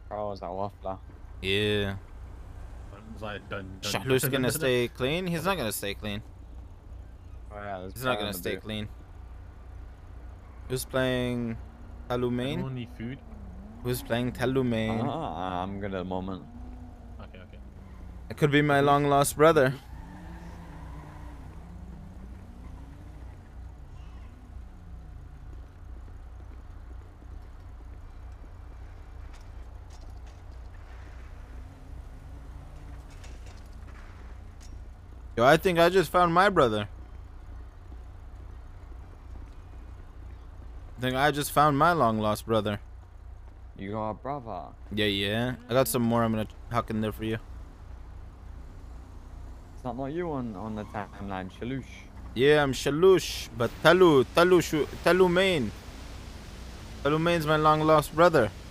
Oh, is that waffler? Yeah. It's like dun dun dun Shaloosh dun gonna dun dun. stay clean? He's not gonna stay clean. Oh yeah, there's He's not bear in gonna the stay booth. clean. Who's playing Talumain? Anyone need food? Who's playing Talumain? I'm good at the moment. Okay, okay. It could be my long lost brother. Yo, I think I just found my brother. I think I just found my long lost brother. You got a brother. Yeah, yeah. I got some more I'm gonna huck in there for you. It's not like you on the timeline, Shaloosh. Yeah, I'm Shaloosh, but Talumain. Talumain's my long lost brother.